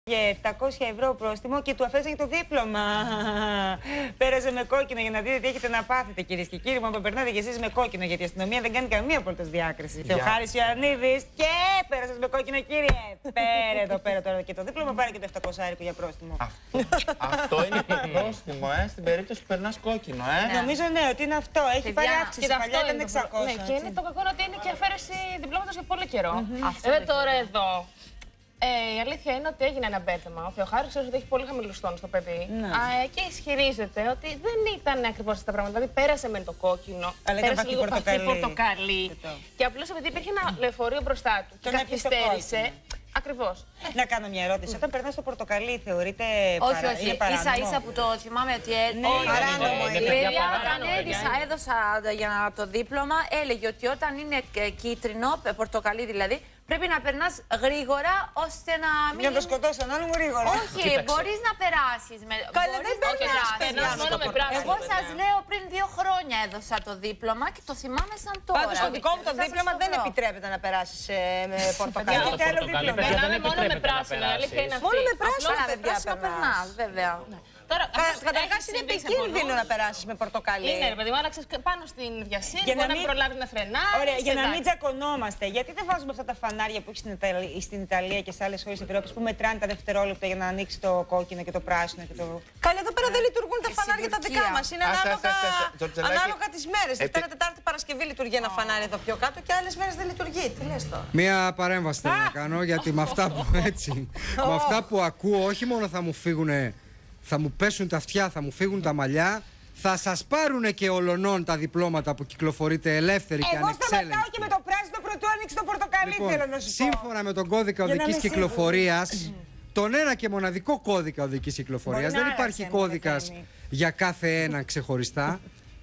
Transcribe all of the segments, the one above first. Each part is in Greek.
Και 700 € πρόστιμο και του αφέσανε το δίπλωμα. Πέρασε με κόκκινο για να δείτε τι έχετε να πάθετε, κυρίες και κύριοι. Μου περνάτε κι εσείς με κόκκινο, γιατί η αστυνομία δεν κάνει καμία απολύτως διάκριση. Θεοχάρης Ιωαννίδης και πέρασε με κόκκινο, κύριε. Πέρα εδώ πέρα τώρα και το δίπλωμα, πάρε και το 700 € για πρόστιμο. Αυτό είναι το πρόστιμο, στην περίπτωση που περνάς κόκκινο, Νομίζω ναι, ότι είναι αυτό. Έχει πάρει αύξηση. Παλιά ήταν 600. Ναι, και είναι το κακό ότι είναι και αφαίρεση διπλώματος για πολύ καιρό. Τώρα εδώ. Η αλήθεια είναι ότι έγινε ένα μπέρδεμα. Ο Θεοχάρης ξέρει ότι έχει πολύ χαμηλούς τόνους στο παιδί. Και ισχυρίζεται ότι δεν ήταν ακριβώς αυτά τα πράγματα. Δηλαδή πέρασε με το κόκκινο, πέρασε λίγο πορτοκαλί. Και απλώς επειδή υπήρχε ένα λεωφορείο μπροστά του και καθυστέρησε. Ακριβώς. Να κάνω μια ερώτηση. Όταν περνά στο πορτοκαλί, θεωρείται παράνομο? Όχι, ίσα-ίσα που το θυμάμαι ότι παράνομο είναι. Όταν έδωσα για το δίπλωμα, έλεγε ότι όταν είναι κίτρινο, πορτοκαλί δηλαδή, πρέπει να περνάς γρήγορα ώστε να μην. Για να το σκοτώσει τον άλλον γρήγορα. Όχι, μπορείς να περάσεις. Καλά, δεν περνάς μόνο με πράσινο. Εγώ σας λέω πριν 2 χρόνια έδωσα το δίπλωμα και το θυμάμαι σαν τώρα. Πάντως στο δικό μου το δίπλωμα δεν επιτρέπεται να περάσεις με πορτοκαλί. Γιατί άλλο δίπλωμα. Περνάμε μόνο με πράσινο. Μόνο με πράσινο δεν περνάς, βέβαια. Καταρχάς είναι επικίνδυνο να περάσεις με πορτοκαλί. Είναι, ρε παιδί μου, άλλαξες πάνω στην διασύνη, μπορεί να μην προλάβει να φρενάρει. Ωραία, για να μην τζακωνόμαστε. Γιατί δεν βάζουμε αυτά τα φανάρια που έχει στην Ιταλία και σε άλλες χώρες της Ευρώπης που μετράνε τα δευτερόλεπτα για να ανοίξει το κόκκινο και το πράσινο και το. Καλά, εδώ πέρα δεν λειτουργούν τα φανάρια τα δικά μας. Είναι ανάλογα τις μέρες. Δευτέρα, Τετάρτη, Παρασκευή λειτουργεί ένα φανάρι εδώ πιο κάτω και άλλες μέρες δεν λειτουργεί. Τι λες τώρα? Μία παρέμβαση θέλω να κάνω, γιατί με αυτά που ακούω όχι μόνο θα μου φύγουνε. Θα μου πέσουν τα αυτιά, θα μου φύγουν τα μαλλιά. Θα σας πάρουνε και ολονών τα διπλώματα που κυκλοφορείτε ελεύθεροι και ανεξέλεγκτοι. Εγώ σταματάω και με το πράσινο πρωτού ανοίξει το πορτοκαλί, λοιπόν, θέλω να σου πω. σύμφωνα με τον κώδικα οδικής κυκλοφορίας, τον ένα και μοναδικό κώδικα οδικής κυκλοφορίας, δεν υπάρχει κώδικας για κάθε ένα ξεχωριστά.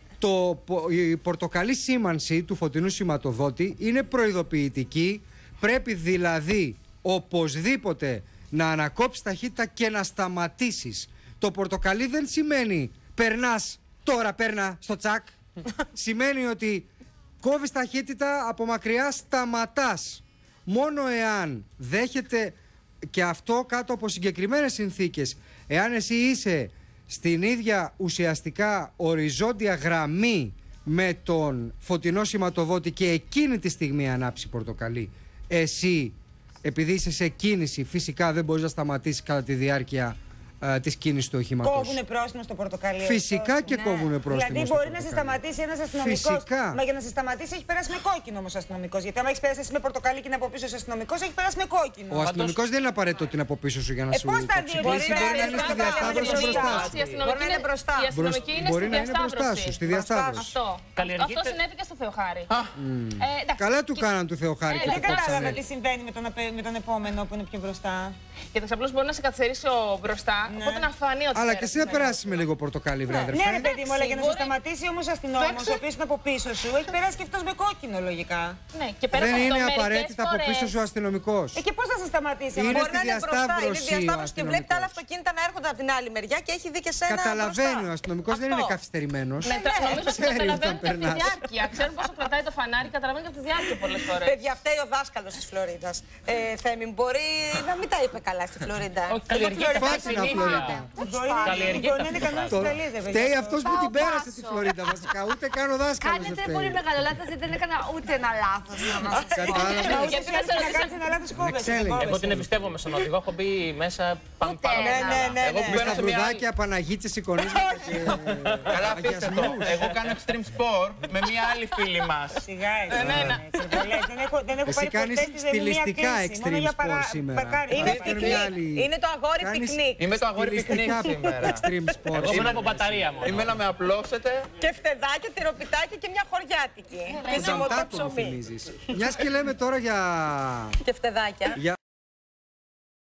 Η πορτοκαλί σήμανση του φωτεινού σηματοδότη είναι προειδοποιητική. Πρέπει δηλαδή οπωσδήποτε να ανακόψεις ταχύτητα και να σταματήσεις. Το πορτοκαλί δεν σημαίνει περνάς, τώρα πέρνα στο τσακ. Σημαίνει ότι κόβεις ταχύτητα, από μακριά σταματάς. Μόνο εάν δέχεται, και αυτό κάτω από συγκεκριμένες συνθήκες, εάν εσύ είσαι στην ίδια ουσιαστικά οριζόντια γραμμή με τον φωτεινό σηματοδότη και εκείνη τη στιγμή ανάψει πορτοκαλί, εσύ, επειδή είσαι σε κίνηση, φυσικά δεν μπορείς να σταματήσεις κατά τη διάρκεια της κίνησης του οχήματος. Κόβουνε πρόστιμο στο πορτοκαλί. Φυσικά και κόβουνε πρόστιμο. Δηλαδή μπορεί να σε σταματήσει ένας αστυνομικός. Φυσικά. Μα για να σε σταματήσει έχει περάσει με κόκκινο όμως ο αστυνομικός. Γιατί άμα έχει περάσει εσύ με πορτοκαλί και είναι από πίσω ο αστυνομικός, έχει περάσει με κόκκινο. Ο αστυνομικός δεν είναι απαραίτητο ότι είναι από πίσω σου για να σου πώς θα υποψηφίσει. Μπορεί να είναι στη διασταύρωση μπροστά σου. Μπορεί να είναι μπροστά. Η αστυνομική είναι στη διασταύρωση. Αυτό συνέβη και στο Θεοχάρη. Καλά του κάναν του Θεοχάρη. Δεν κατάλαβα τι συμβαίνει με τον επόμενο που είναι πιο μπροστά. Και απλώς μπορεί να σε καθαρίσει μπροστά, οπότε να φανεί ότι. Αλλά και εσύ να περάσει με λίγο πορτοκαλί, βρε αδερφέ. Ναι, ρε παιδί μου, αλλά για να σε σταματήσει όμως ο αστυνόμος, ο οποίος είναι από πίσω σου, έχει περάσει και αυτός με κόκκινο λογικά. Ναι, και δεν είναι απαραίτητα από πίσω σου ο αστυνομικός. Και πώς θα σε σταματήσει? Είναι στη διασταύρωση και βλέπει τα άλλα αυτοκίνητα να έρχονται από την άλλη μεριά και έχει δει και σένα. Καταλαβαίνει, ο αστυνομικός δεν είναι καθυστερημένος. Νομίζω ότι καταλαβαίνει και από τη διάρκεια. Ξέρουν πόσο κρατάει το φανάρι, καταλαβαίνει και από τη διάρκεια πολλές φορές. Παιδιά, φταίει ο δάσκαλος της Φλωρίδας. Θέμη, μπορεί να μην τα είπε καλά στη Φλωρίδα. Φάτινα Φλωρίδα. Φταίει αυτός που την πέρασε τη Φλωρίδα βασικά. Ούτε καν ο δάσκαλος. Κάνετε πολύ μεγάλο λάθος, δεν έκανα ούτε ένα λάθος. Εγώ την εμπιστεύομαι στον οδηγό, έχω μπει μέσα πάνω πάνω. Με στα βρουδάκια, Παναγίτσες, εικονίσματα και καλά, αφήστε το. Εγώ κάνω extreme sport με μια άλλη φίλη μας. Σιγά δεν έχω εσύ κάνεις στιλιστικά extreme sport σήμερα. Είναι το αγόρι πικνίκ. Είμαι το αγόρι πικνίκ σήμερα. Extreme sport. Εγώ ήμουν από μπαταρία μόνο. Είμαι να με απλώσετε. Και φτεδάκια, τυροπιτάκια και μια χωριάτικη. Και ζυμωτό ψωμί. Μιας και λέμε τώρα για... Και φτεδάκια.